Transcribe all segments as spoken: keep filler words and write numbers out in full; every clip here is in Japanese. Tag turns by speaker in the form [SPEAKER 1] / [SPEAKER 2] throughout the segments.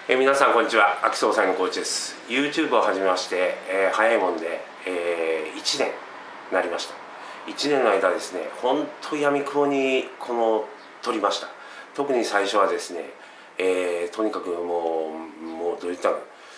[SPEAKER 1] えー、皆さんこんにちは。秋総裁のコーチです。 YouTube を始めまして、えー、早いもんで、えー、いちねんになりました。いちねんの間ですね、本当やみくもにこの撮りました。特に最初はですね、えー、とにかくもうもうどういったの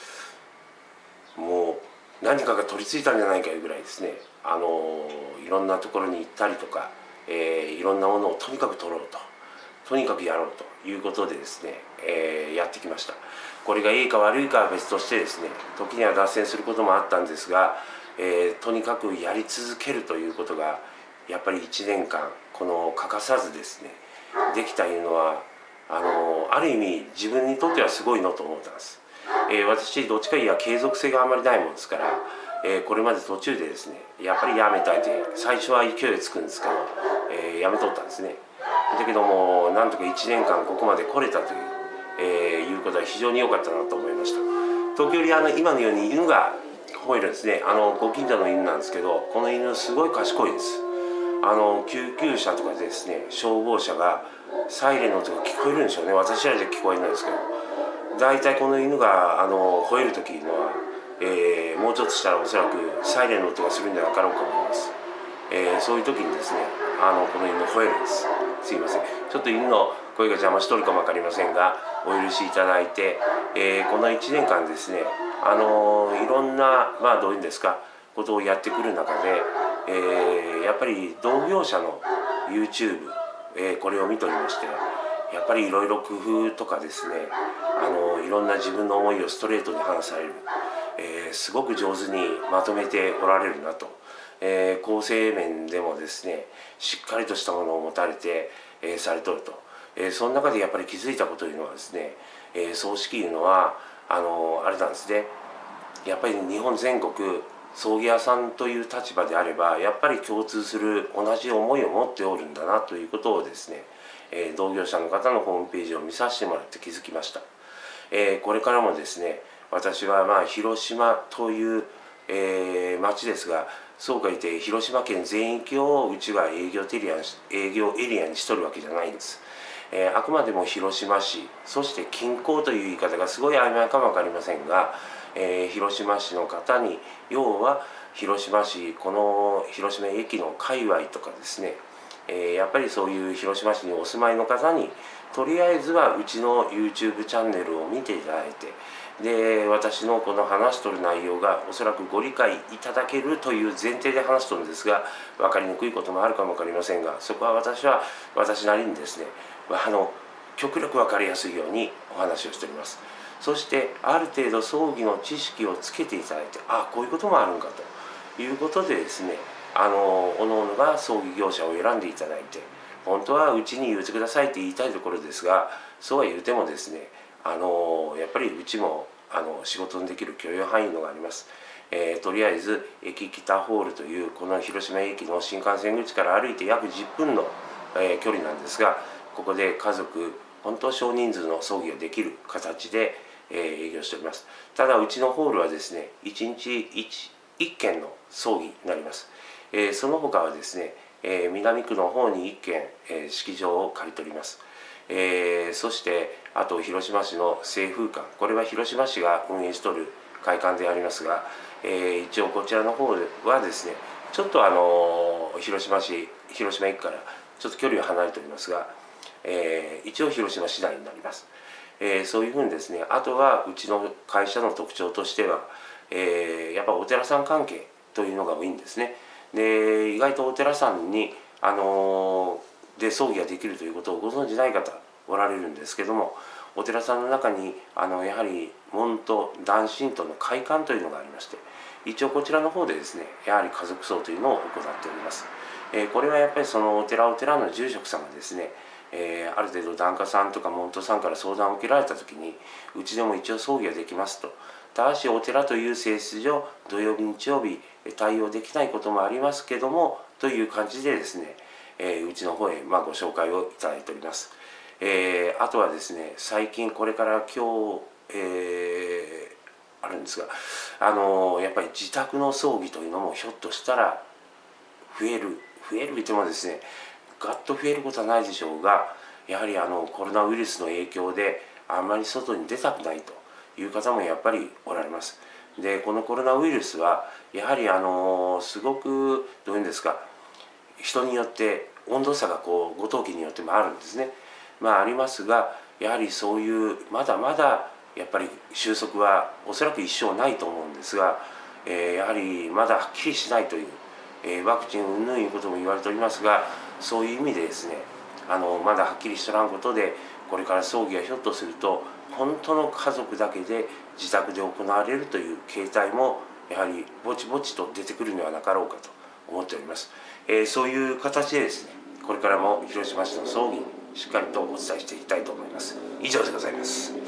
[SPEAKER 1] もう何かが取り付いたんじゃないかいうぐらいですね、あのー、いろんなところに行ったりとか、えー、いろんなものをとにかく撮ろうととにかくやろうということでですね、えー、やってきました。これがいいか悪いかは別としてですね、時には脱線することもあったんですが、えー、とにかくやり続けるということがやっぱりいちねんかんこの欠かさずですねできたいうのはあのある意味自分にとってはすごいのと思ったんです。えー、私どっちかいや継続性があまりないもんですから、えー、これまで途中でですねやっぱりやめたいて最初は勢いつくんですけど、えー、やめとったんですね。だけどもなんとかいちねんかんここまで来れたという、えー、いうことは非常に良かったなと思いました。時折あの今のように犬が吠えるんですね。あのご近所の犬なんですけど、この犬すごい賢いです。あの救急車とかでですね消防車がサイレンの音が聞こえるんでしょうね。私らじゃ聞こえないんですけど、大体この犬があの吠える時のは、えー、もうちょっとしたらおそらくサイレンの音がするんじゃなかろうかと思います。えー、そういう時にですねあのこの犬吠えるんです。すいません、ちょっと犬の声が邪魔しとるかも分かりませんがお許しいただいて、えー、このいちねんかんですねあのいろんなまあどういうんですかことをやってくる中で、えー、やっぱり同業者の YouTube、えー、これを見ておりまして、やっぱりいろいろ工夫とかですねあのいろんな自分の思いをストレートに話される、えー、すごく上手にまとめておられるなと。えー、構成面でもですねしっかりとしたものを持たれて、えー、されとると、えー、その中でやっぱり気づいたことというのはですね、えー、葬式いうのはあのー、あれなんですね、やっぱり日本全国葬儀屋さんという立場であればやっぱり共通する同じ思いを持っておるんだなということをですね、えー、同業者の方のホームページを見させてもらって気づきました。えー、これからもですね私はまあ広島という、えー、町ですが、そうか言って広島県全域をうちは営業エリア営業エリアにしとるわけじゃないんです。えー、あくまでも広島市そして近郊という言い方がすごい曖昧かも分かりませんが、えー、広島市の方に要は広島市この広島駅の界隈とかですね、えー、やっぱりそういう広島市にお住まいの方にとりあえずはうちの YouTube チャンネルを見ていただいて、で私のこの話しとる内容がおそらくご理解いただけるという前提で話しとるんですが、分かりにくいこともあるかも分かりませんが、そこは私は私なりにですねあの極力分かりやすいようにお話をしております。そしてある程度葬儀の知識をつけていただいて、ああこういうこともあるんかということでですねあの各々が葬儀業者を選んでいただいて、本当はうちに言ってくださいって言いたいところですが、そうは言うてもですねあのやっぱりうちもあの仕事のできる許容範囲のがあります。えー、とりあえず駅北ホールというこの広島駅の新幹線口から歩いて約じゅっぷんの、えー、距離なんですが、ここで家族本当少人数の葬儀ができる形で、えー、営業しております。ただうちのホールはですねいちにち 1, 1件の葬儀になります。えー、その他はですね、えー、南区の方にいっけん、えー、式場を借りております。えー、そしてあと広島市の清風館、これは広島市が運営しとる会館でありますが、えー、一応こちらの方はですねちょっとあの広島市広島駅からちょっと距離が離れておりますが、えー、一応広島市内になります。えー、そういうふうにですねあとはうちの会社の特徴としては、えー、やっぱお寺さん関係というのが多いんですね。で意外とお寺さんにあのーで葬儀ができるということをご存じない方おられるんですけども、お寺さんの中にあのやはり門と男神との会館というのがありまして、一応こちらの方でですねやはり家族葬というのを行っております。えー、これはやっぱりそのお寺お寺の住職さんがですね、えー、ある程度檀家さんとか門徒さんから相談を受けられた時にうちでも一応葬儀ができますと、ただしお寺という性質上土曜日日曜日対応できないこともありますけどもという感じでですねえー、うちの方へ、まあ、ご紹介をいただいております。えー、あとはですね最近これから今日、えー、あるんですが、あのー、やっぱり自宅の葬儀というのもひょっとしたら増える増える言ってもですねガッと増えることはないでしょうが、やはりあのコロナウイルスの影響であんまり外に出たくないという方もやっぱりおられます。でこのコロナウイルスはやはりあのすごくどういうんですか、人によって温度差がこうご当期によってもあるんですね。まあありますが、やはりそういうまだまだやっぱり収束はおそらく一生ないと思うんですが、えー、やはりまだはっきりしないという、えー、ワクチン云々いうことも言われておりますが、そういう意味でですね、あのまだはっきりしとらんことで、これから葬儀がひょっとすると本当の家族だけで自宅で行われるという形態もやはりぼちぼちと出てくるのではなかろうかと思っております。えー、そういう形でですね、これからも広島市の葬儀しっかりとお伝えしていきたいと思います。以上でございます。